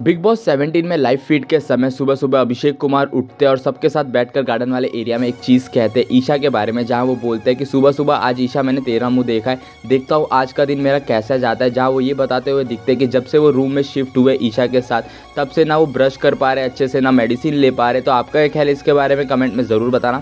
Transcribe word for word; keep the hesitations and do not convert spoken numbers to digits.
Big boss seventeen में live feed के समय सुबह सुबह अभिषेक कुमार उठते और सबके साथ बैठकर गार्डन वाले एरिया में एक चीज़ कहते हैं ईशा के बारे में, जहां वो बोलते हैं कि सुबह सुबह आज ईशा मैंने तेरा मुंह देखा है, देखता हूँ आज का दिन मेरा कैसा जाता है। जहां वो ये बताते हुए दिखते हैं कि जब से वो रूम में शिफ्ट हुए ईशा के साथ, तब से ना वो ब्रश कर पा रहे अच्छे से, ना मेडिसिन ले पा रहे। तो आपका क्या ख्याल है इसके बारे में कमेंट में ज़रूर बताना।